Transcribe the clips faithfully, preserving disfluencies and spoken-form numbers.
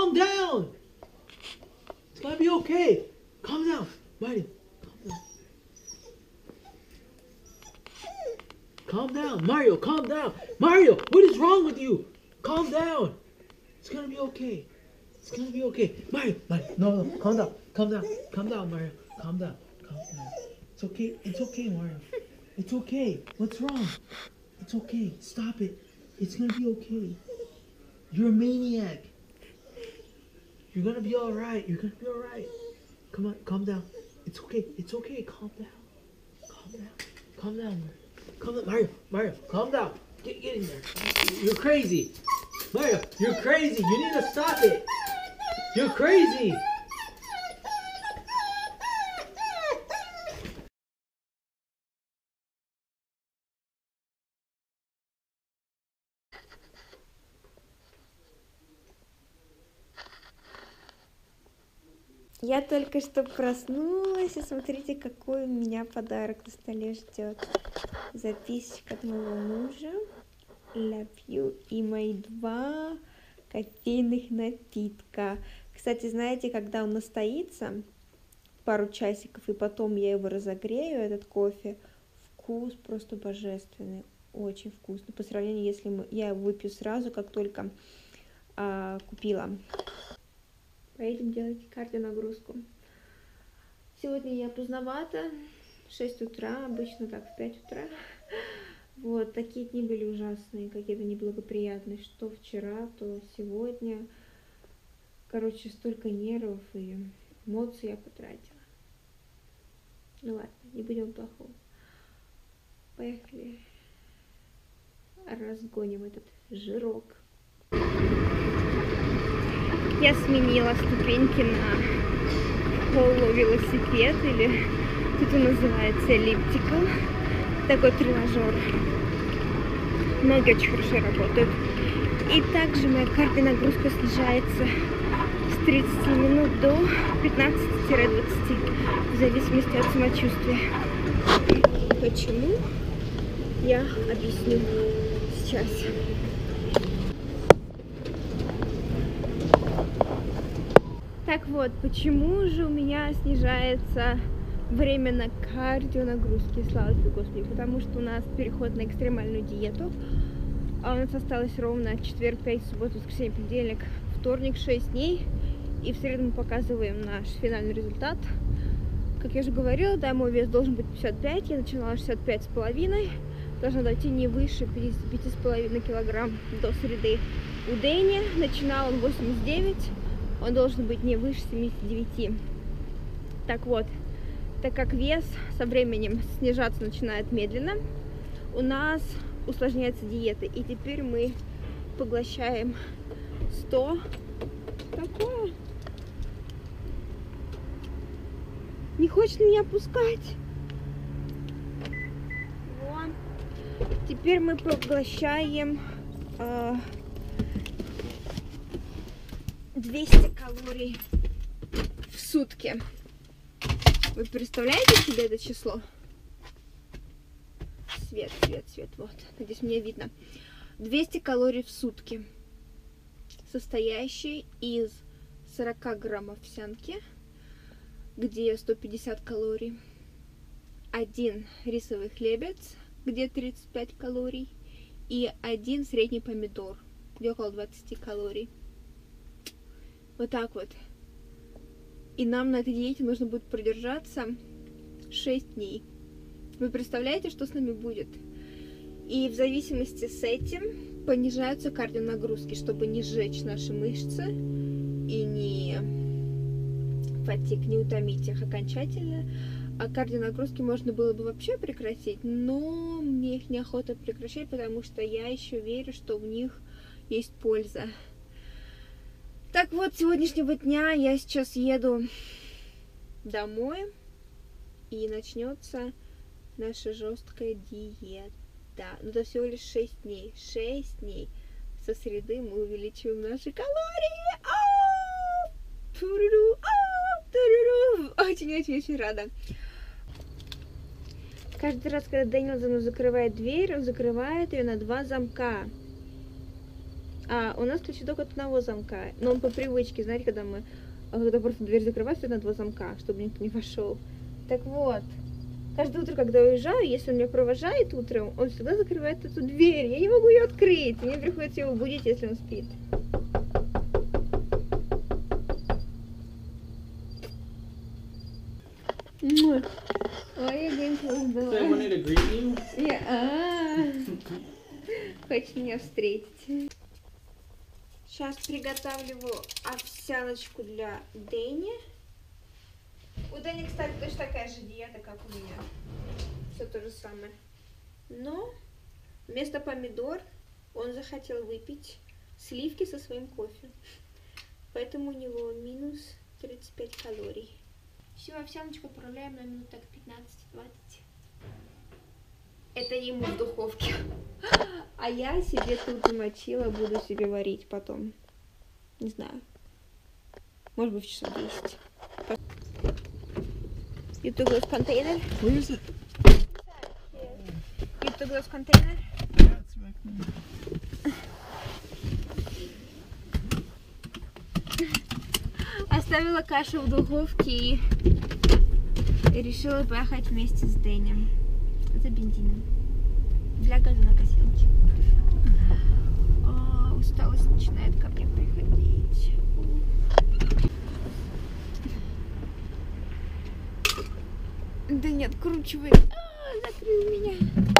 calm down. It's gonna be okay. Calm down, Mario. Calm down. Calm down, Mario. Calm down, Mario. What is wrong with you? Calm down. It's gonna be okay. It's gonna be okay, Mario. Mario, no, no, calm down. Calm down. Calm down, Mario. Calm down. Calm down. It's okay. It's okay, Mario. It's okay. What's wrong? It's okay. Stop it. It's gonna be okay. You're a maniac. You're gonna be all right. You're gonna be all right. Come on, calm down. It's okay. It's okay. Calm down. Calm down. Calm down, Mario. Calm down, Mario. Mario, calm down. Get, get in there. You're crazy. Mario, you're crazy. You need to stop it. You're crazy. Я только что проснулась, и смотрите, какой у меня подарок на столе ждет. Записочка от моего мужа. Love you и мои два кофейных напитка. Кстати, знаете, когда он настоится пару часиков, и потом я его разогрею, этот кофе, вкус просто божественный, очень вкусный. По сравнению, если мы, я его выпью сразу, как только а, купила. Поедем делать кардионагрузку. Сегодня я поздновато, шесть утра, обычно так в пять утра. Вот, такие дни были ужасные, какие-то неблагоприятные, что вчера, то сегодня. Короче, столько нервов и эмоций я потратила. Ну ладно, не будем плохого. Поехали. Разгоним этот жирок. Я сменила ступеньки на полувелосипед, или тут он называется эллиптикал. Такой тренажер. Ноги очень хорошо работают. И также моя кардионагрузка снижается с тридцати минут до пятнадцати-двадцати, в зависимости от самочувствия. Почему? Я объясню сейчас. Так вот, почему же у меня снижается время на кардионагрузки, слава тебе, Господи, потому что у нас переход на экстремальную диету, а у нас осталось ровно четверг, пятница, суббота, воскресенье, понедельник, вторник, шесть дней, и в среду мы показываем наш финальный результат. Как я уже говорила, да, мой вес должен быть пятьдесят пять, я начинала шестьдесят пять с половиной, должна дойти не выше пятидесяти пяти с половиной килограмм до среды. У Дэни начинал он восемьдесят девять, он должен быть не выше семидесяти девяти. Так вот, так как вес со временем снижаться начинает медленно, у нас усложняется диета, и теперь мы поглощаем сто. Такое. Не хочет меня пускать. Вот. Теперь мы поглощаем э, двести калорий в сутки. Вы представляете себе это число? Свет, свет, свет, вот. Надеюсь, мне видно. двести калорий в сутки, состоящие из сорока грамм овсянки, где сто пятьдесят калорий, один рисовый хлебец, где тридцать пять калорий, и один средний помидор, где около двадцати калорий. Вот так вот. И нам на этой диете нужно будет продержаться шесть дней. Вы представляете, что с нами будет? И в зависимости с этим понижаются кардионагрузки, чтобы не сжечь наши мышцы и не фатиг, не утомить их окончательно. А кардионагрузки можно было бы вообще прекратить, но мне их неохота прекращать, потому что я еще верю, что в них есть польза. Так вот, с сегодняшнего дня я сейчас еду домой, и начнется наша жесткая диета. Но это всего лишь шесть дней. шесть дней. Со среды мы увеличиваем наши калории. Очень-очень-очень рада. Каждый раз, когда Дэниел за мной закрывает дверь, он закрывает ее на два замка. А у нас ключи только от одного замка. Но он по привычке, знаете, когда мы... Когда просто дверь закрывается на два замка, чтобы никто не вошел. Так вот. Каждое утро, когда я уезжаю, если он меня провожает утром, он всегда закрывает эту дверь. Я не могу ее открыть. Мне приходится его будить, если он спит. Ой, я говорю, So I wanted to greet you. Я... Хочешь меня встретить? Сейчас приготавливаю овсяночку для Дэни. У Дэни, кстати, точно такая же диета, как у меня. Все то же самое. Но вместо помидор он захотел выпить сливки со своим кофе. Поэтому у него минус тридцать пять калорий. Всю овсяночку отправляем на минут так пятнадцать-двадцать. Это ему в духовке. А я себе тут замочила, буду себе варить потом. Не знаю. Может быть, в часов десять. You took those container? Where is it? You took those container? Yeah, it's right there. Оставила кашу в духовке и решила поехать вместе с Дэнем за бензином для газонокосилки. А, усталость начинает ко мне приходить. Да не откручивай. А, закрыл меня.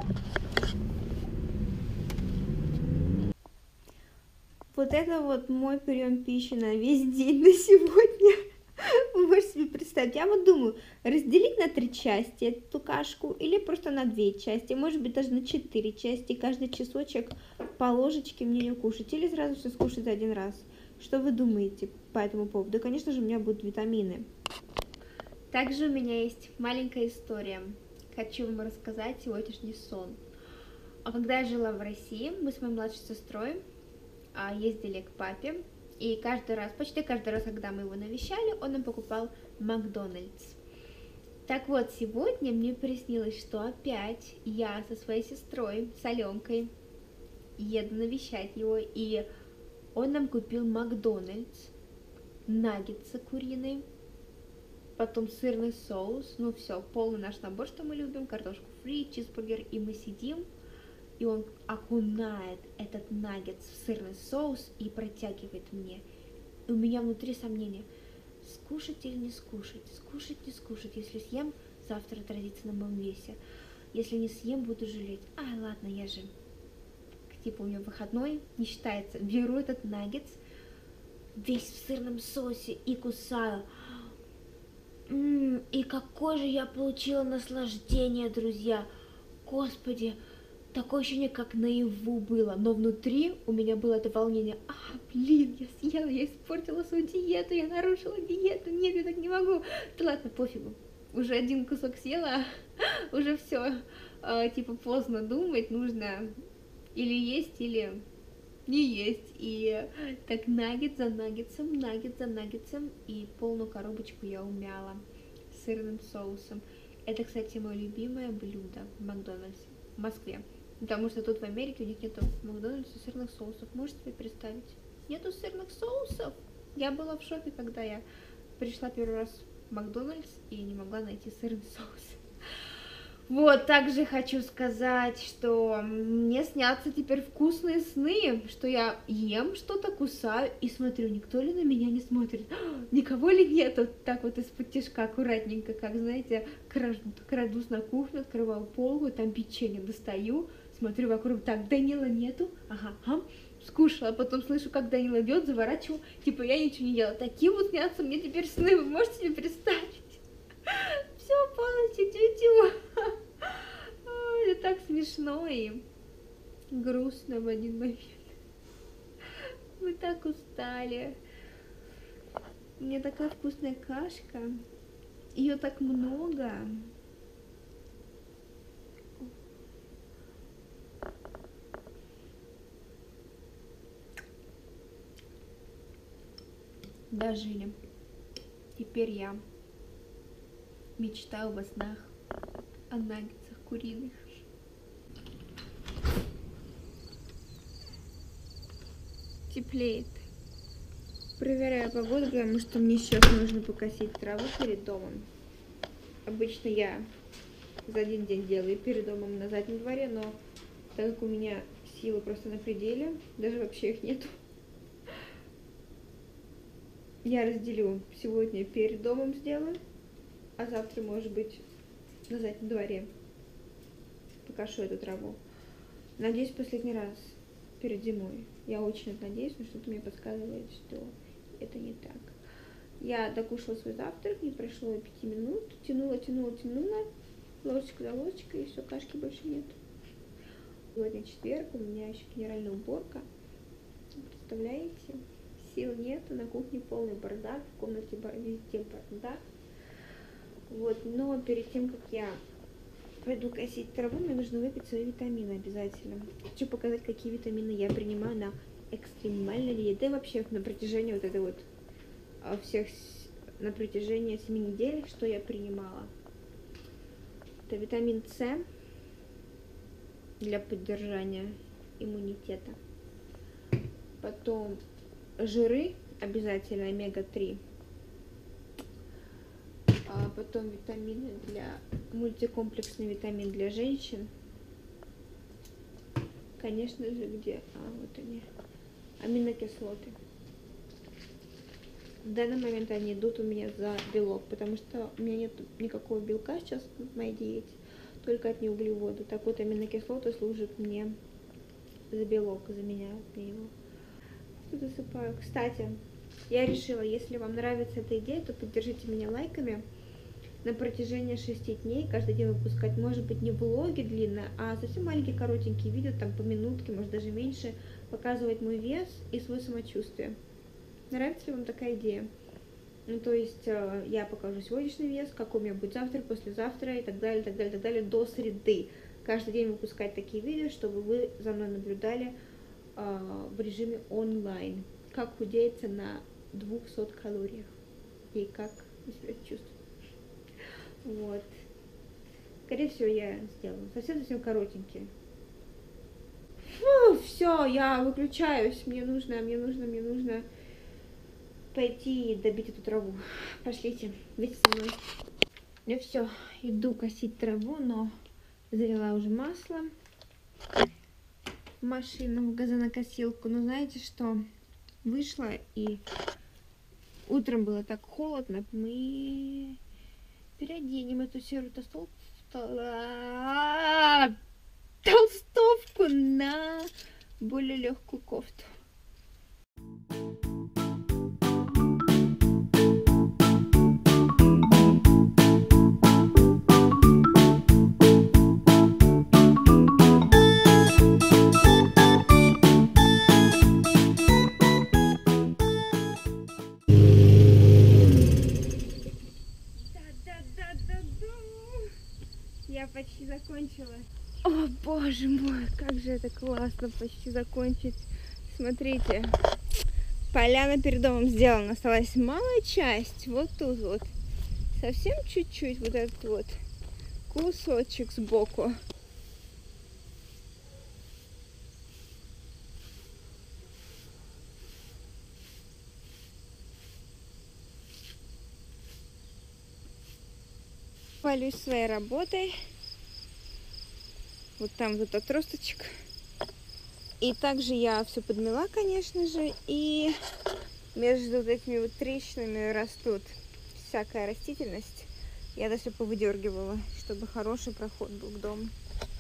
Вот это вот мой прием пищи на весь день на сегодня. Вы можете себе представить. Я вот думаю, разделить на три части эту кашку или просто на две части, может быть даже на четыре части, каждый часочек по ложечке мне ее кушать или сразу все скушать за один раз. Что вы думаете по этому поводу? Да, конечно же, у меня будут витамины. Также у меня есть маленькая история. Хочу вам рассказать сегодняшний сон. А когда я жила в России, мы с моей младшей сестрой ездили к папе, и каждый раз, почти каждый раз, когда мы его навещали, он нам покупал Макдональдс. Так вот, сегодня мне приснилось, что опять я со своей сестрой, с Аленкой, еду навещать его, и он нам купил Макдональдс, наггетсы куриные, потом сырный соус, ну все, полный наш набор, что мы любим, картошку фри, чизбургер, и мы сидим, и он окунает этот наггетс в сырный соус и протягивает мне. И у меня внутри сомнения, скушать или не скушать, скушать, не скушать. Если съем, завтра отразится на моем весе. Если не съем, буду жалеть. А, ладно, я же, типа у меня выходной, не считается. Беру этот наггетс, весь в сырном соусе, и кусаю. М-м, и какое же я получила наслаждение, друзья. Господи. Такое ощущение, как наяву было, но внутри у меня было это волнение. А, блин, я съела, я испортила свою диету, я нарушила диету, нет, я так не могу. Да ладно, пофигу, уже один кусок съела, уже все, а, типа поздно думать, нужно или есть, или не есть. И так наггет за наггетсом, наггет за наггетсом, и полную коробочку я умяла с сырным соусом. Это, кстати, мое любимое блюдо в Макдональдсе в Москве. Потому что тут в Америке у них нету Макдональдса сырных соусов. Можете себе представить? Нету сырных соусов. Я была в шоке, когда я пришла первый раз в Макдональдс и не могла найти сырный соус. Вот, также хочу сказать, что мне снятся теперь вкусные сны, что я ем что-то, кусаю и смотрю, никто ли на меня не смотрит, никого ли нету, так вот из-под тишка аккуратненько, как, знаете, крадусь на кухню, открываю полку, там печенье достаю, смотрю вокруг, так, Данила нету, ага, ага, скушала, а потом слышу, как Данила идет, заворачиваю, типа я ничего не делала. Такие вот снятся мне теперь сны, вы можете себе представить? Все полностью тю-тю. Это так смешно и грустно в один момент. Мы так устали. У меня такая вкусная кашка. Ее так много. Дожили. Теперь я мечтаю во снах о наггетсах куриных. теплеет. Проверяю погоду, потому что мне сейчас нужно покосить траву перед домом. Обычно я за один день делаю перед домом на заднем дворе, но так как у меня силы просто на пределе, даже вообще их нету, я разделю. Сегодня перед домом сделаю, а завтра, может быть, на заднем дворе покошу эту траву. Надеюсь, последний раз перед зимой. Я очень надеюсь, но что-то мне подсказывает, что это не так. Я докушала свой завтрак, не прошло и пяти минут. Тянула, тянула, тянула. Ложечка за ложечкой, и все, кашки больше нет. Сегодня четверг, у меня еще генеральная уборка. Представляете? Сил нет, на кухне полный бардак, в комнате везде бардак. Вот, но перед тем, как я пойду косить траву, мне нужно выпить свои витамины обязательно. Хочу показать, какие витамины я принимаю на экстремальной диете, да и вообще на протяжении вот этой вот всех, на протяжении семи недель, что я принимала. Это витамин С для поддержания иммунитета. Потом жиры обязательно, омега три. А потом витамины для... мультикомплексный витамин для женщин. Конечно же, где... А, вот они. Аминокислоты. В данный момент они идут у меня за белок, потому что у меня нет никакого белка сейчас в моей диете, только одни углеводы. Так вот, аминокислоты служат мне за белок, заменяют мне его. Что засыпаю? Кстати, я решила, если вам нравится эта идея, то поддержите меня лайками. На протяжении шести дней каждый день выпускать, может быть, не влоги длинные, а совсем маленькие коротенькие видео, там по минутке, может даже меньше, показывать мой вес и свое самочувствие. Нравится ли вам такая идея? Ну, то есть э, я покажу сегодняшний вес, какой у меня будет завтра, послезавтра и так далее, так далее, так далее, до среды. Каждый день выпускать такие видео, чтобы вы за мной наблюдали э, в режиме онлайн, как худеется на двухсот калориях и как вы себя чувствуете. Вот. Скорее всего, я сделаю. Совсем-совсем коротенькие. Фу, все, я выключаюсь. Мне нужно, мне нужно, мне нужно пойти и добить эту траву. Пошлите, вместе со мной. Я все, иду косить траву, но залила уже масло в машину, в газонокосилку. Но знаете что? Вышла и утром было так холодно. Мы переоденем эту серую толстовку, толстовку на более легкую кофту. Я почти закончила. О, боже мой, как же это классно почти закончить. Смотрите, поляна перед домом сделана. Осталась малая часть, вот тут вот. Совсем чуть-чуть вот этот вот кусочек сбоку. Хвалюсь своей работой. Вот там вот отросточек. И также я все подмела, конечно же. И между вот этими вот трещинами растут всякая растительность. Я даже повыдергивала, чтобы хороший проход был к дому.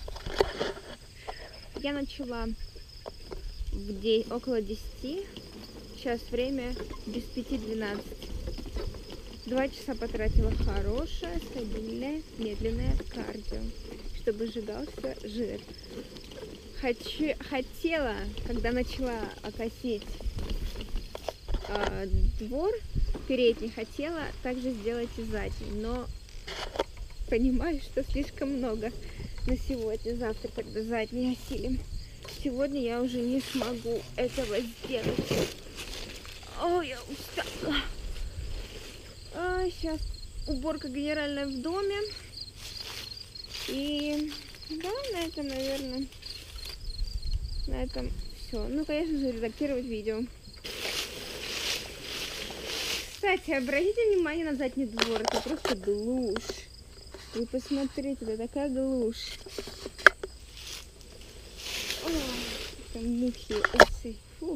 Я начала в де... около десяти. Сейчас время без пяти двенадцать. Два часа потратила хорошее, стабильное, медленное кардио, чтобы сжигался жир. Хочу, хотела, когда начала косить э, двор передний, хотела также сделать и задний, но понимаю, что слишком много на сегодня. Завтра, когда задний осилим. Сегодня я уже не смогу этого сделать. О, я устала. А, сейчас уборка генеральная в доме. И да, на этом, наверное, на этом все. Ну, конечно же, редактировать видео. Кстати, обратите внимание на задний двор. Это просто глушь. Вы посмотрите, это такая глушь. Ой, это мухи, осы. Фу.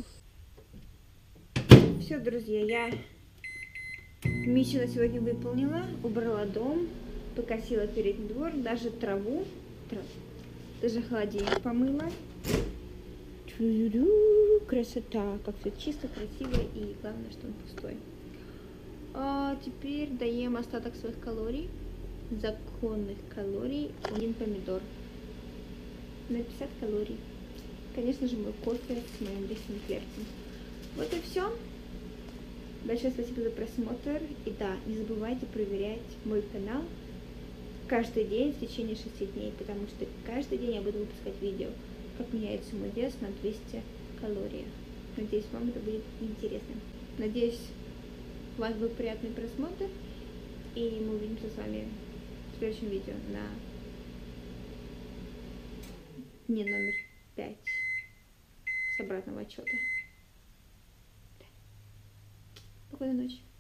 Все, друзья, я миссию на сегодня выполнила. Убрала дом, покосила передний двор, даже траву, трав... даже холодильник помыла. Тю-ю-ю, красота, как все чисто, красиво и главное, что он пустой. А теперь даем остаток своих калорий, законных калорий, один помидор на пятьдесят калорий. Конечно же, мой кофе с моим рисовым хлебцем. Вот и все. Большое спасибо за просмотр. И да, не забывайте проверять мой канал каждый день в течение шести дней, потому что каждый день я буду выпускать видео, как меняется мой вес на двести калорий. Надеюсь, вам это будет интересно. Надеюсь, у вас был приятный просмотр, и мы увидимся с вами в следующем видео на дне номер пять с обратного отчета. Спокойной ночи.